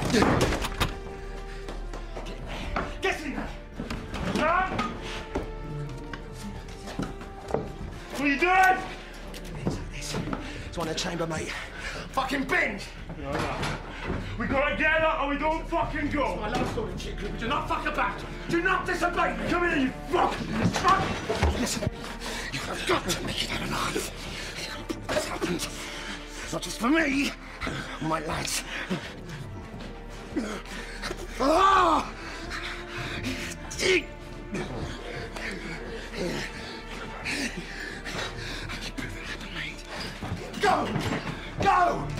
Get in there! Run! What are you doing? It's one in the chamber, mate. Fucking binge! No. We gotta get up or we don't fucking go! My love story, chick, but do not fuck about! Do not disobey me! Come here, you fuck! Listen, you have got to make it out alive. This happens. Not just for me, my lads. Ah! Go! Go!